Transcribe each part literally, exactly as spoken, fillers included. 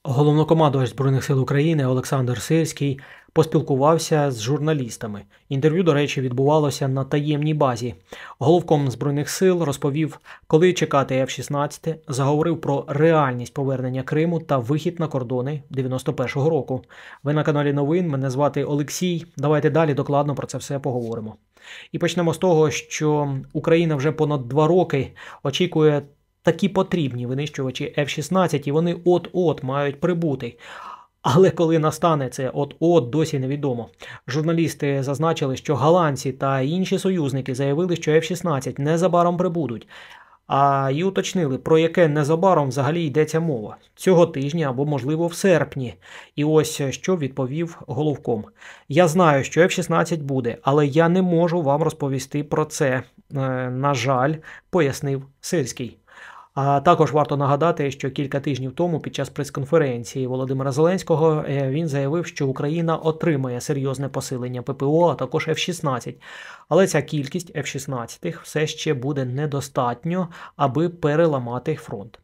Головнокомандувач Збройних сил України Олександр Сирський поспілкувався з журналістами. Інтерв'ю, до речі, відбувалося на таємній базі. Головком Збройних сил розповів, коли чекати еф шістнадцять, заговорив про реальність повернення Криму та вихід на кордони дев'яносто першого року. Ви на каналі Новин, мене звати Олексій. Давайте далі докладно про це все поговоримо. І почнемо з того, що Україна вже понад два роки очікує такі потрібні винищувачі еф шістнадцять, і вони от-от мають прибути. Але коли настане це от-от, досі невідомо. Журналісти зазначили, що голландці та інші союзники заявили, що еф шістнадцять незабаром прибудуть. А і уточнили, про яке незабаром взагалі йдеться мова. Цього тижня або, можливо, в серпні. І ось що відповів головком. «Я знаю, що еф шістнадцять буде, але я не можу вам розповісти про це. На жаль», пояснив Сирський. А також варто нагадати, що кілька тижнів тому під час прес-конференції Володимира Зеленського він заявив, що Україна отримає серйозне посилення пе пе о, а також еф шістнадцять. Але ця кількість еф шістнадцять все ще буде недостатньо, аби переламати фронт.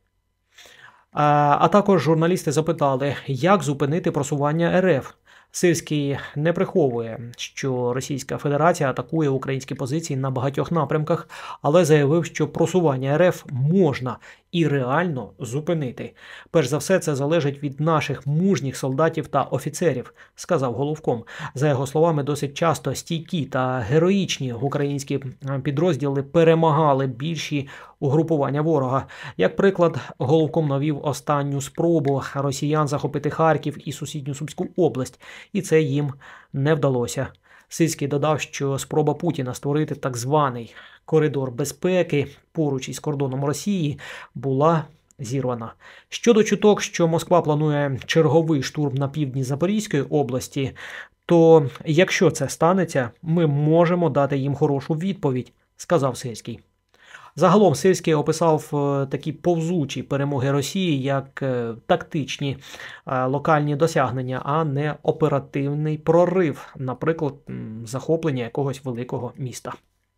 А, а також журналісти запитали, як зупинити просування ер еф. Сирський не приховує, що Російська Федерація атакує українські позиції на багатьох напрямках, але заявив, що просування ер еф можна і реально зупинити. Перш за все, це залежить від наших мужніх солдатів та офіцерів, сказав головком. За його словами, досить часто стійкі та героїчні українські підрозділи перемагали більші угрупування ворога. Як приклад, головком навів останню спробу росіян захопити Харків і сусідню Сумську область, і це їм не вдалося. Сирський додав, що спроба Путіна створити так званий коридор безпеки поруч із кордоном Росії була зірвана. Щодо чуток, що Москва планує черговий штурм на півдні Запорізької області, то якщо це станеться, ми можемо дати їм хорошу відповідь, сказав Сирський. Загалом Сирський описав такі повзучі перемоги Росії як тактичні локальні досягнення, а не оперативний прорив, наприклад, захоплення якогось великого міста.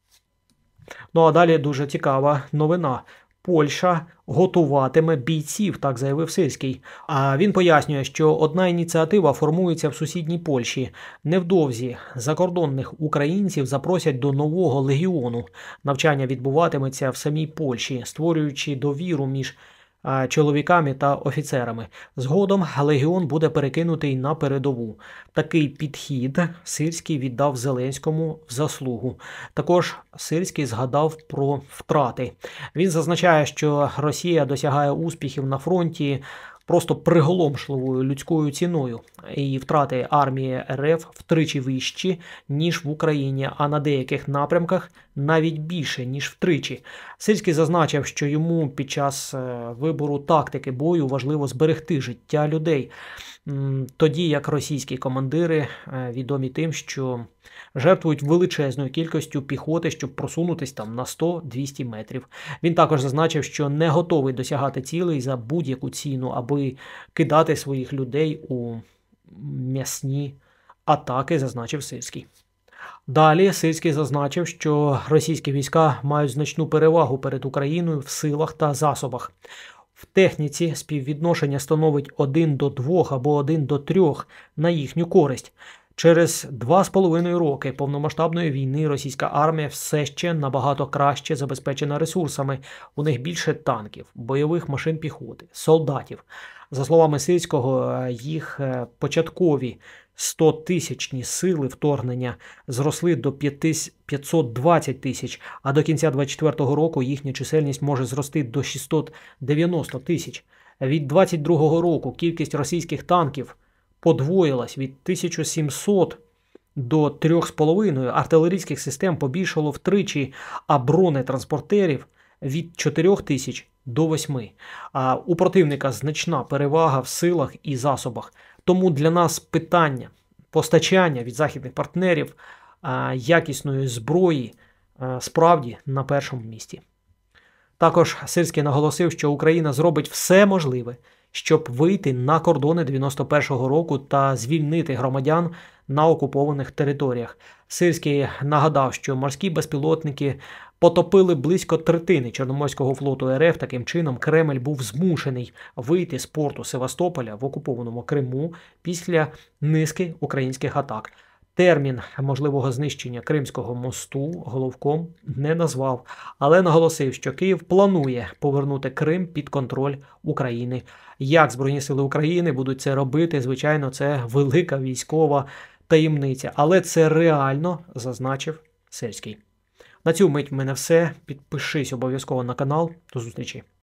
Ну а далі дуже цікава новина. Польща готуватиме бійців, так заявив Сирський. А він пояснює, що одна ініціатива формується в сусідній Польщі. Невдовзі закордонних українців запросять до нового легіону. Навчання відбуватиметься в самій Польщі, створюючи довіру між чоловіками та офіцерами. Згодом легіон буде перекинутий на передову. Такий підхід Сирський віддав Зеленському в заслугу. Також Сирський згадав про втрати. Він зазначає, що Росія досягає успіхів на фронті просто приголомшливою людською ціною. І втрати армії ер еф втричі вищі, ніж в Україні, а на деяких напрямках навіть більше, ніж втричі. Сирський зазначив, що йому під час вибору тактики бою важливо зберегти життя людей, тоді як російські командири відомі тим, що жертвують величезною кількістю піхоти, щоб просунутися там на сто-двісті метрів. Він також зазначив, що не готовий досягати цілей за будь-яку ціну, аби кидати своїх людей у м'ясні атаки, зазначив Сирський. Далі Сирський зазначив, що російські війська мають значну перевагу перед Україною в силах та засобах. В техніці співвідношення становить один до двох або один до трьох на їхню користь. Через два з половиною роки повномасштабної війни російська армія все ще набагато краще забезпечена ресурсами. У них більше танків, бойових машин піхоти, солдатів. За словами Сирського, їх початкові стотисячні сили вторгнення зросли до п'ятсот двадцять тисяч, а до кінця двадцять четвертого року їхня чисельність може зрости до шістсот дев'яносто тисяч. Від двадцять другого року кількість російських танків подвоїлась від тисячі сімсот до трьох з половиною, артилерійських систем побільшало втричі, а бронетранспортерів від чотирьох тисяч до восьми. А у противника значна перевага в силах і засобах. Тому для нас питання постачання від західних партнерів якісної зброї справді на першому місці. Також Сирський наголосив, що Україна зробить все можливе, щоб вийти на кордони дев'яносто першого року та звільнити громадян на окупованих територіях. Сирський нагадав, що морські безпілотники потопили близько третини Чорноморського флоту РФ. Таким чином, Кремль був змушений вийти з порту Севастополя в окупованому Криму після низки українських атак. Термін можливого знищення Кримського мосту Головком не назвав, але наголосив, що Київ планує повернути Крим під контроль України. Як Збройні сили України будуть це робити, звичайно, це велика військова таємниця. Але це реально, зазначив Сирський. На цю мить в мене все. Підпишись обов'язково на канал. До зустрічі.